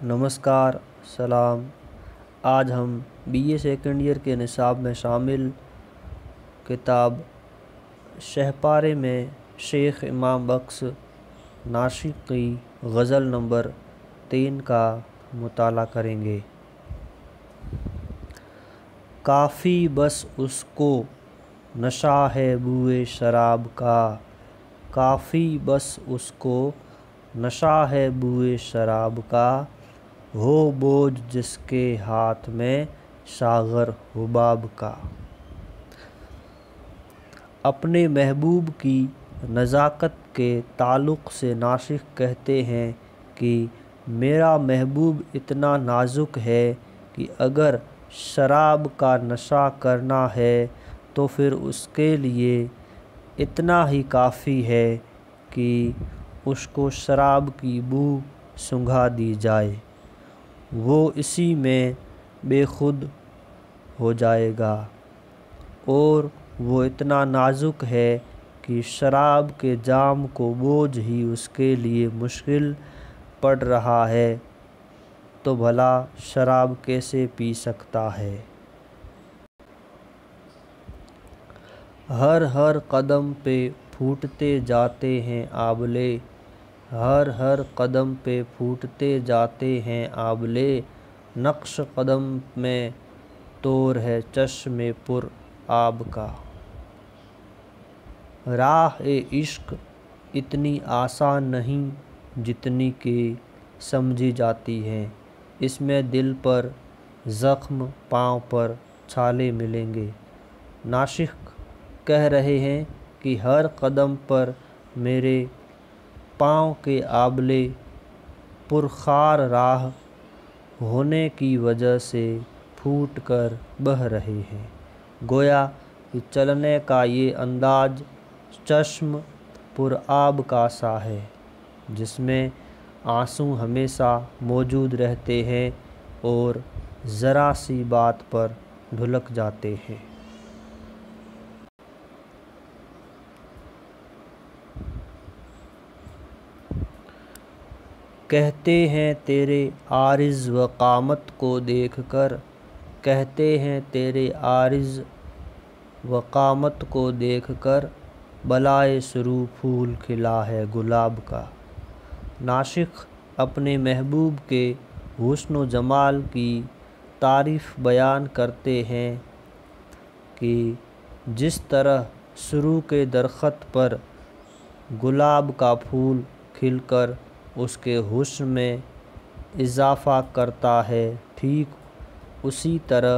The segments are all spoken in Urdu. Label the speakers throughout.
Speaker 1: نمسکار، سلام۔ آج ہم بی اے سیکنڈ ایئر کے نصاب میں شامل کتاب شہپارے میں شیخ امام بخش ناشق کی غزل نمبر 3 کا مطالعہ کریں گے۔ کافی بس اس کو نشہ ہے بوئے شراب کا، کافی بس اس کو نشہ ہے بوئے شراب کا، ہو بوجھ جس کے ہاتھ میں ساغر حباب کا۔ اپنے محبوب کی نزاکت کے تعلق سے ناشق کہتے ہیں کہ میرا محبوب اتنا نازک ہے کہ اگر شراب کا نشہ کرنا ہے تو پھر اس کے لیے اتنا ہی کافی ہے کہ اس کو شراب کی بو سنگھا دی جائے، وہ اسی میں بے خود ہو جائے گا، اور وہ اتنا نازک ہے کہ شراب کے جام کو بوجھ ہی اس کے لیے مشکل پڑ رہا ہے، تو بھلا شراب کیسے پی سکتا ہے۔ ہر قدم پہ پھوٹتے جاتے ہیں آبلے، ہر قدم پہ پھوٹتے جاتے ہیں آبلے، نقش قدم میں طور ہے چشم پر آب کا۔ راہ عشق اتنی آسان نہیں جتنی کہ سمجھی جاتی ہے، اس میں دل پر زخم، پاؤں پر چھالے ملیں گے۔ ناشق کہہ رہے ہیں کہ ہر قدم پر میرے پاؤں کے آبلے پرخار راہ ہونے کی وجہ سے پھوٹ کر بہہ رہے ہیں، گویا کہ چلنے کا یہ انداز چشم پر آب کا سا ہے، جس میں آنسو ہمیشہ موجود رہتے ہیں اور ذرا سی بات پر ڈھلک جاتے ہیں۔ کہتے ہیں تیرے عارض و قامت کو دیکھ کر، کہتے ہیں تیرے عارض و قامت کو دیکھ کر، بالائے سرو پھول کھلا ہے گلاب کا۔ ناشق اپنے محبوب کے حسن و جمال کی تعریف بیان کرتے ہیں کہ جس طرح سرو کے درخت پر گلاب کا پھول کھل کر اس کے حسن میں اضافہ کرتا ہے، ٹھیک اسی طرح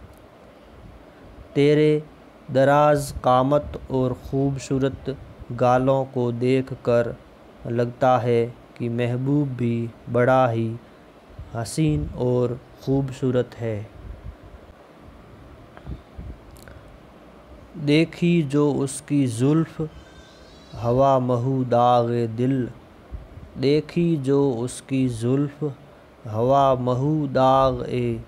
Speaker 1: تیرے دراز قامت اور خوبصورت گالوں کو دیکھ کر لگتا ہے کہ محبوب بھی بڑا ہی حسین اور خوبصورت ہے۔ دیکھی جو اس کی زلف ہوا مہو داغ دل، دیکھی جو اس کی زلف ہوا مہو داغ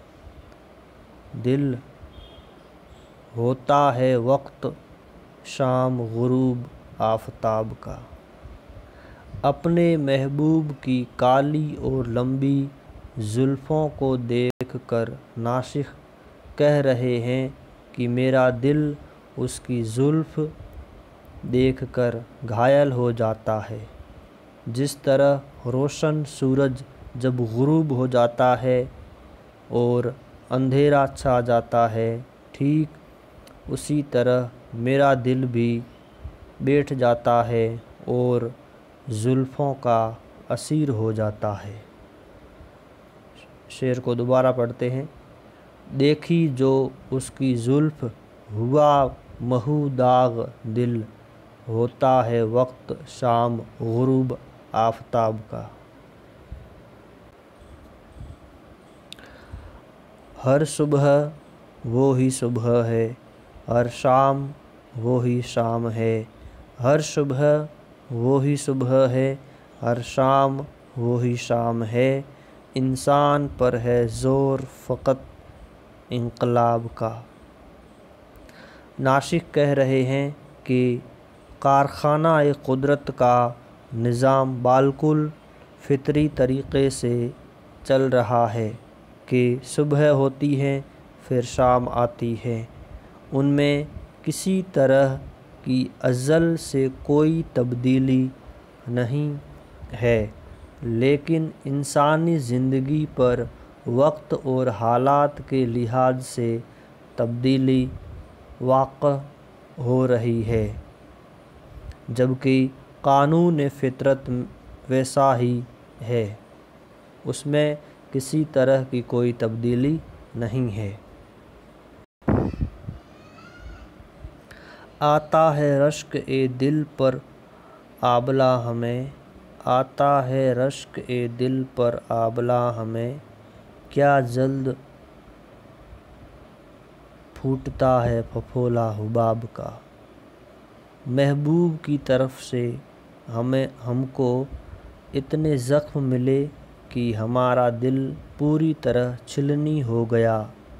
Speaker 1: دل، ہوتا ہے وقت شام غروب آفتاب کا۔ اپنے محبوب کی کالی اور لمبی زلفوں کو دیکھ کر ناشق کہہ رہے ہیں کہ میرا دل اس کی زلف دیکھ کر گھائل ہو جاتا ہے، جس طرح روشن سورج جب غروب ہو جاتا ہے اور اندھیرا چھا جاتا ہے، ٹھیک اسی طرح میرا دل بھی بیٹھ جاتا ہے اور زلفوں کا اسیر ہو جاتا ہے۔ شعر کو دوبارہ پڑھتے ہیں۔ دیکھی جو اس کی زلف ہوا مہو داغ دل، ہوتا ہے وقت شام غروب آفتاب کا۔ ہر صبح وہی صبح ہے، ہر شام وہی شام ہے، ہر صبح وہی صبح ہے، ہر شام وہی شام ہے، انسان پر ہے زور فقط انقلاب کا۔ ناشق کہہ رہے ہیں کہ کارخانہ قدرت کا نظام بالکل فطری طریقے سے چل رہا ہے کہ صبح ہوتی ہے پھر شام آتی ہے، ان میں کسی طرح کی ازل سے کوئی تبدیلی نہیں ہے، لیکن انسانی زندگی پر وقت اور حالات کے لحاظ سے تبدیلی واقع ہو رہی ہے، جبکہ قانون فطرت ویسا ہی ہے، اس میں کسی طرح کی کوئی تبدیلی نہیں ہے۔ آتا ہے رشک اے دل پر آبلہ ہمیں، آتا ہے رشک اے دل پر آبلہ ہمیں، کیا جلد پھوٹتا ہے پھپھولا حباب کا۔ محبوب کی طرف سے ہم کو اتنے زخم ملے کہ ہمارا دل پوری طرح چھلنی ہو گیا،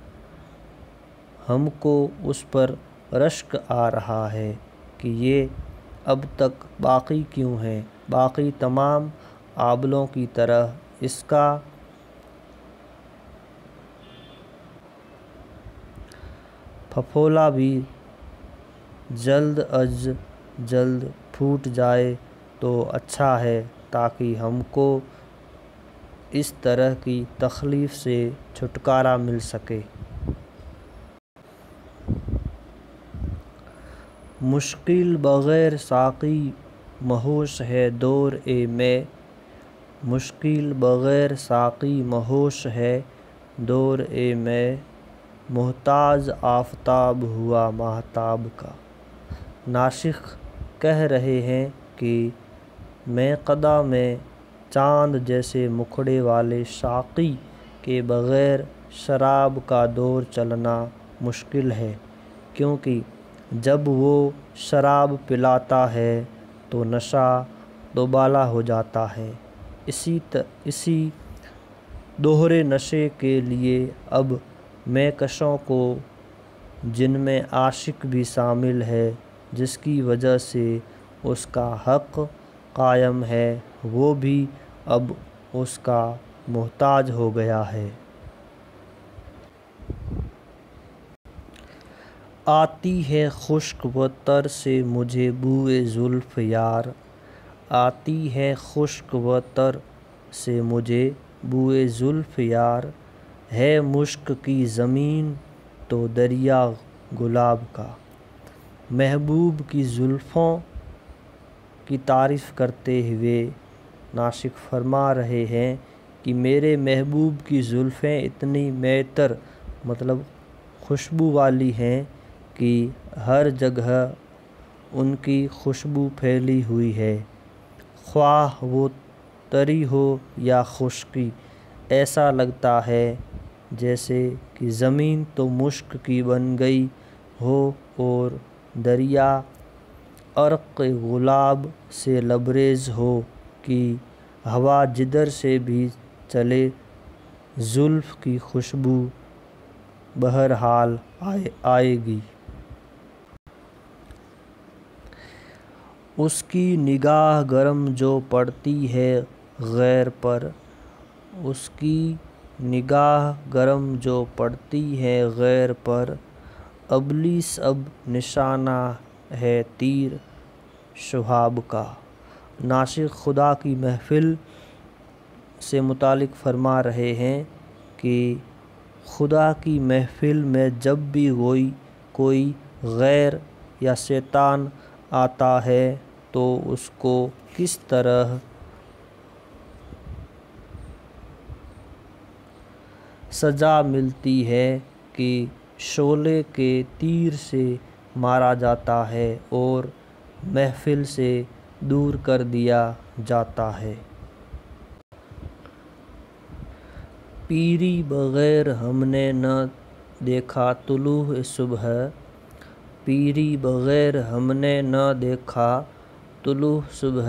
Speaker 1: ہم کو اس پر رشک آ رہا ہے کہ یہ اب تک باقی کیوں ہے، باقی تمام آبلوں کی طرح اس کا پھپھولا بھی جلد از جلد پھوٹ جائے تو اچھا ہے، تاکہ ہم کو اس طرح کی تکلیف سے چھٹکارا مل سکے۔ مشکل بغیر ساقی مہوش ہے دور اے میں، مشکل بغیر ساقی مہوش ہے دور اے میں، محتاج آفتاب ہوا ماہتاب کا۔ ناسخ کہہ رہے ہیں کہ میکدہ میں چاند جیسے مکھڑے والے ساقی کے بغیر شراب کا دور چلنا مشکل ہے، کیونکہ جب وہ شراب پلاتا ہے تو نشہ دوبالا ہو جاتا ہے۔ اسی دوہرے نشے کے لیے اب میکشوں کو، جن میں عاشق بھی شامل ہے، جس کی وجہ سے اس کا حق قائم ہے، وہ بھی اب اس کا محتاج ہو گیا ہے۔ آتی ہے خشک و تر سے مجھے بوئے زلف یار، آتی ہے خشک و تر سے مجھے بوئے زلف یار، ہے مشک کی زمین تو دریا گلاب کا۔ محبوب کی زلفوں کی تعریف کرتے ہوئے ناسخ فرما رہے ہیں کہ میرے محبوب کی زلفیں اتنی معطر مطلب خوشبو والی ہیں کہ ہر جگہ ان کی خوشبو پھیلی ہوئی ہے، خواہ وہ تری ہو یا خشکی، ایسا لگتا ہے جیسے کہ زمین تو مشک کی بن گئی ہو اور دریا عرق گلاب سے لبریز ہو کہ ہوا جدھر سے بھی چلے زلف کی خوشبو بہرحال آئے گی۔ اس کی نگاہ گرم جو پڑتی ہے غیر پر، اس کی نگاہ گرم جو پڑتی ہے غیر پر، ابلیس اب نشانہ ہے تیر شہاب کا۔ ناسخ خدا کی محفل سے متعلق فرما رہے ہیں کہ خدا کی محفل میں جب بھی کوئی غیر یا شیطان آتا ہے تو اس کو کس طرح سزا ملتی ہے کہ شعلے کے تیر سے مارا جاتا ہے اور محفل سے دور کر دیا جاتا ہے۔ پیری بغیر ہم نے نہ دیکھا طلوع صبح، پیری بغیر ہم نے نہ دیکھا طلوع صبح،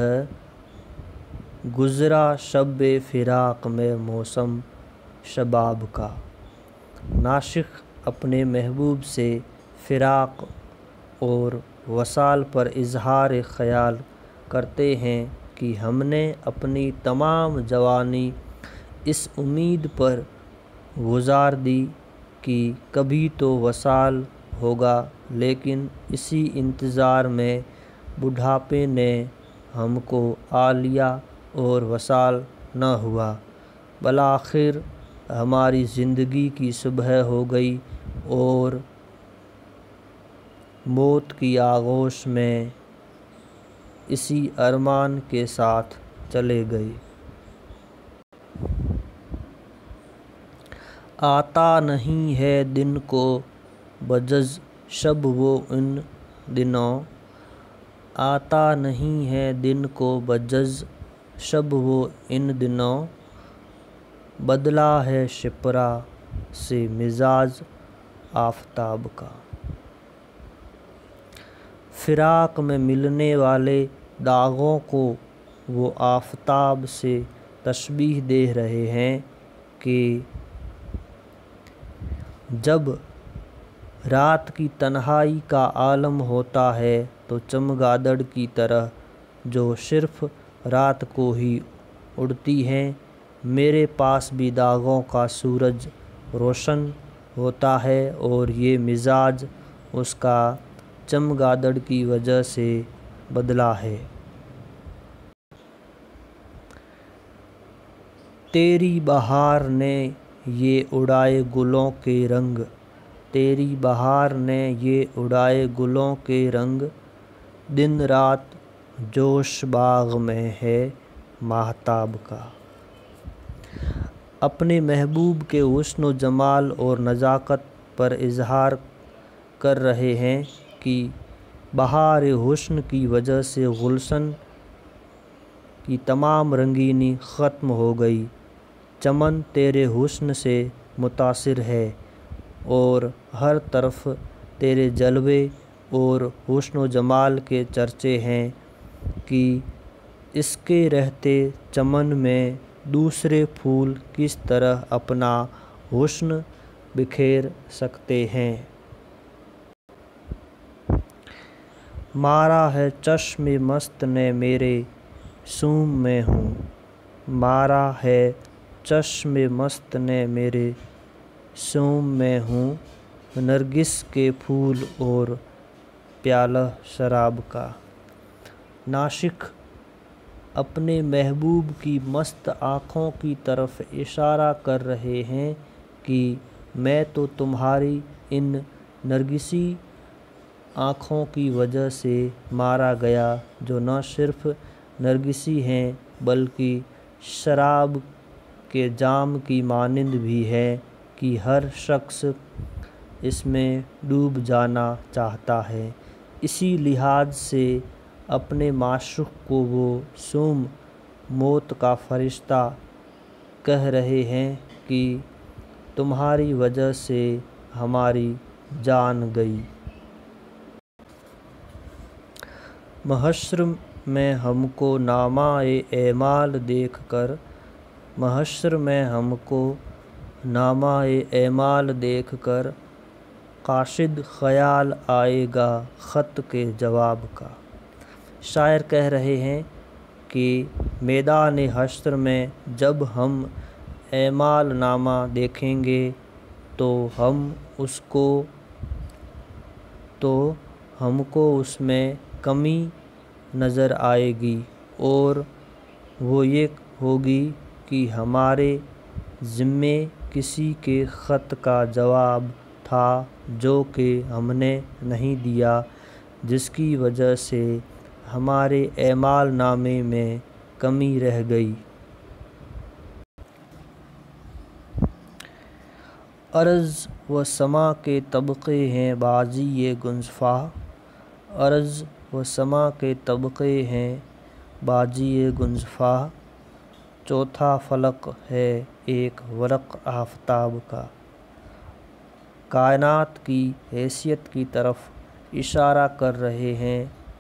Speaker 1: گزرا شب فراق میں موسم شباب کا۔ ناسخ اپنے محبوب سے فراق اور وصال پر اظہار خیال کرتے ہیں کہ ہم نے اپنی تمام جوانی اس امید پر گزار دی کہ کبھی تو وصال ہوگا، لیکن اسی انتظار میں بڑھاپے نے ہم کو آ لیا اور وصال نہ ہوا۔ بالآخر ہماری زندگی کی صبح ہو گئی اور موت کی آغوش میں اسی ارمان کے ساتھ چلے گئے۔ آتا نہیں ہے دن کو بجز شب وہ ان دنوں، آتا نہیں ہے دن کو بجز شب وہ ان دنوں، بدلا ہے شپرا سے مزاج آفتاب کا۔ فراق میں ملنے والے داغوں کو وہ آفتاب سے تشبیہ دے رہے ہیں کہ جب رات کی تنہائی کا عالم ہوتا ہے تو چمگادڑ کی طرح جو صرف رات کو ہی اڑتی ہیں، میرے پاس بھی داغوں کا سورج روشن ہوتا ہے اور یہ مزاج اس کا چمگادڑ کی وجہ سے بدلا ہے۔ تیری بہار نے یہ اڑائے گلوں کے رنگ، تیری بہار نے یہ اڑائے گلوں کے رنگ، دن رات جوش باغ میں ہے ماہتاب کا۔ اپنے محبوب کے حسن و جمال اور نزاکت پر اظہار کر رہے ہیں کہ بہار حسن کی وجہ سے گلشن کی تمام رنگینی ختم ہو گئی، چمن تیرے حسن سے متاثر ہے اور ہر طرف تیرے جلوے اور حسن و جمال کے چرچے ہیں کہ اس کے رہتے چمن میں دوسرے پھول کس طرح اپنا حسن بکھیر سکتے ہیں۔ مارا ہے چشم مست نے میرے سوم میں ہوں، مارا ہے چشم مست نے میرے سوم میں ہوں، نرگس کے پھول اور پیالہ شراب کا۔ ناشق اپنے محبوب کی مست آنکھوں کی طرف اشارہ کر رہے ہیں کہ میں تو تمہاری ان نرگسی آنکھوں کی وجہ سے مارا گیا جو نہ صرف نرگسی ہیں بلکہ شراب کے جام کی مانند بھی ہے کہ ہر شخص اس میں ڈوب جانا چاہتا ہے۔ اسی لحاظ سے اپنے معشوق کو وہ سوم موت کا فرشتہ کہہ رہے ہیں کہ تمہاری وجہ سے ہماری جان گئی۔ محشر میں ہم کو نامہ اعمال دیکھ کر، محشر میں ہم کو نامہ اعمال دیکھ کر کاشد خیال آئے گا خط کے جواب کا۔ شاعر کہہ رہے ہیں کہ میدان حشر میں جب ہم اعمال نامہ دیکھیں گے تو ہم کو اس میں کمی نظر آئے گی اور وہ یہ ہوگی کہ ہمارے ذمے کسی کے خط کا جواب تھا جو کہ ہم نے نہیں دیا، جس کی وجہ سے ہمارے اعمال نامے میں کمی رہ گئی۔ ارض و سما کے طبقے ہیں بازی گنجفا، ارض و سما کے طبقے ہیں بازی گنجفا، چوتھا فلک ہے ایک ورق آفتاب کا۔ کائنات کی حیثیت کی طرف اشارہ کر رہے ہیں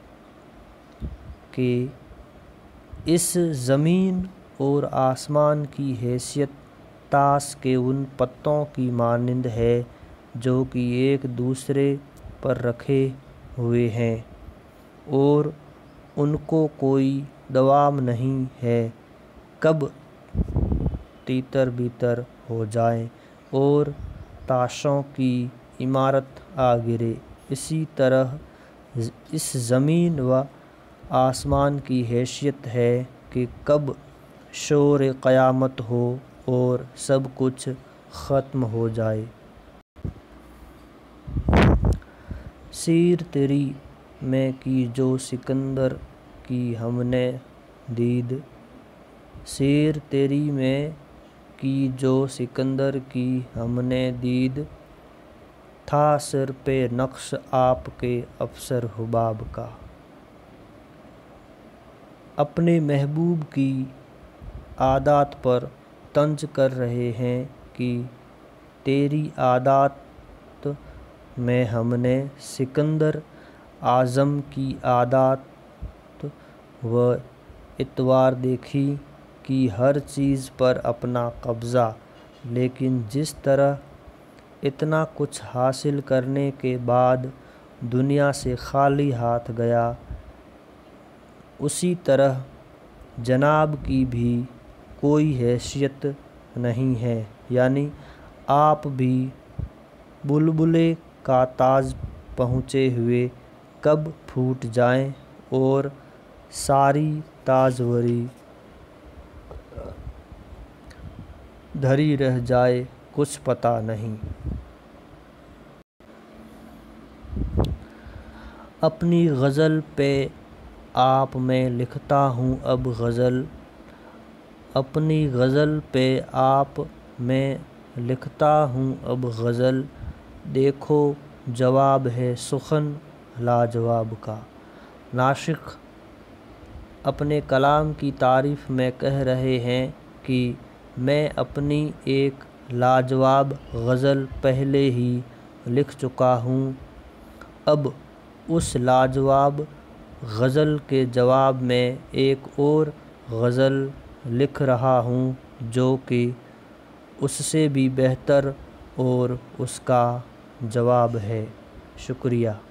Speaker 1: کہ اس زمین اور آسمان کی حیثیت طاس کے ان پتوں کی مانند ہے جو کہ ایک دوسرے پر رکھے ہوئے ہیں اور ان کو کوئی دوام نہیں ہے، کب تیتر بیتر ہو جائیں اور تاشوں کی عمارت آ گرے، اسی طرح اس زمین و آسمان کی حیثیت ہے کہ کب شور قیامت ہو اور سب کچھ ختم ہو جائے۔ سیر تیری میں کی جو سکندر کی ہم نے دید، سیر تیری میں کی جو سکندر کی ہم نے دید، تھا سر پہ نقش آپ کے افسر حباب کا۔ اپنے محبوب کی عادات پر طنز کر رہے ہیں کہ تیری عادات میں ہم نے سکندر اعظم کی عادات و اطوار دیکھی کہ ہر چیز پر اپنا قبضہ، لیکن جس طرح اتنا کچھ حاصل کرنے کے بعد دنیا سے خالی ہاتھ گیا، اسی طرح جناب کی بھی کوئی حیثیت نہیں ہے، یعنی آپ بھی بلبلے کا تاج پہنچے ہوئے کب پھوٹ جائیں اور ساری تاجوری دھری رہ جائے، کچھ پتہ نہیں۔ اپنی غزل پہ آپ میں لکھتا ہوں اب غزل، اپنی غزل پہ آپ میں لکھتا ہوں اب غزل، دیکھو جواب ہے سخن لاجواب کا۔ ناسخ اپنے کلام کی تعریف میں کہہ رہے ہیں کہ میں اپنی ایک لاجواب غزل پہلے ہی لکھ چکا ہوں، اب اس لاجواب غزل کے جواب میں ایک اور غزل لکھ رہا ہوں جو کہ اس سے بھی بہتر اور اس کا جواب ہے۔ شکریہ۔